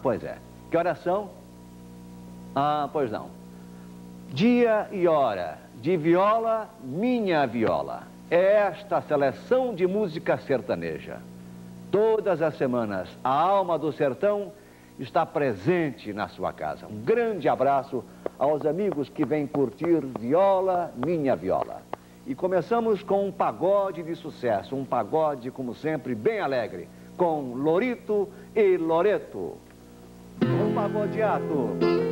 Pois é. Que horas são? Ah, pois não. Dia e hora de viola, minha viola. É esta seleção de música sertaneja. Todas as semanas, a alma do sertão está presente na sua casa. Um grande abraço aos amigos que vêm curtir Viola, Minha Viola. E começamos com um pagode de sucesso, um pagode, como sempre, bem alegre, com Lorito e Loreto. Um pagodeato.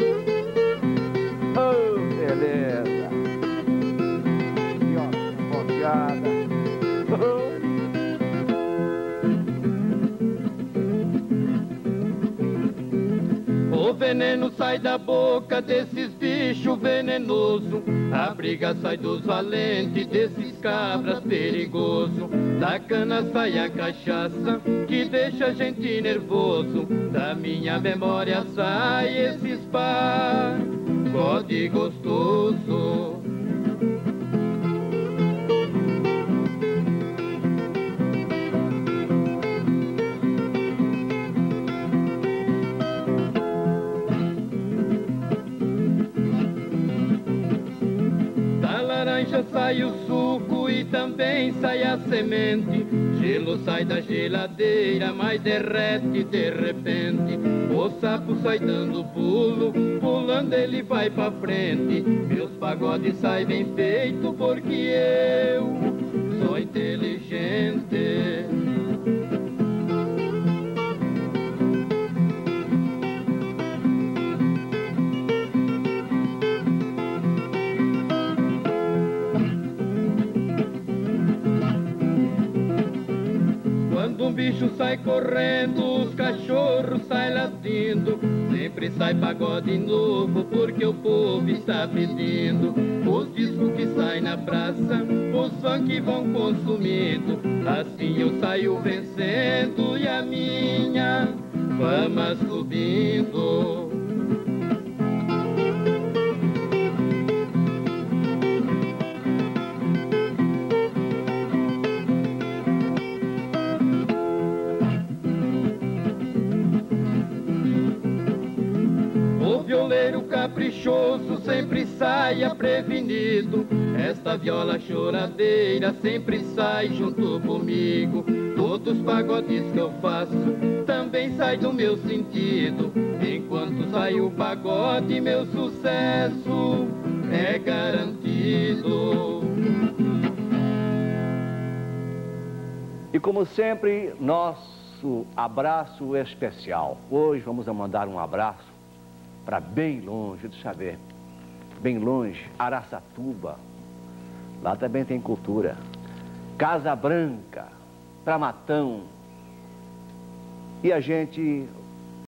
Oh, beleza. Viola pagodeada. O veneno sai da boca desses bichos venenosos. A briga sai dos valentes, desses cabras perigosos. Da cana sai a cachaça, que deixa a gente nervoso. Da minha memória sai esses pagode gostoso. Sai o suco e também sai a semente. Gelo sai da geladeira, mas derrete de repente. O sapo sai dando pulo, pulando ele vai pra frente. Meus pagodes saem bem feito porque eu sou inteligente. Um bicho sai correndo, os cachorros saem latindo. Sempre sai pagode novo, porque o povo está pedindo. Os discos que saem na praça, os funk vão consumindo. Assim eu saio vencendo e a minha fama subindo. Caprichoso sempre saia prevenido. Esta viola choradeira sempre sai junto comigo. Todos os pagodes que eu faço também saem do meu sentido. Enquanto sai o pagode, meu sucesso é garantido. E como sempre, nosso abraço especial. Hoje vamos mandar um abraço para bem longe, deixa eu ver, bem longe, Araçatuba, lá também tem cultura, Casa Branca, Tramatão, e a gente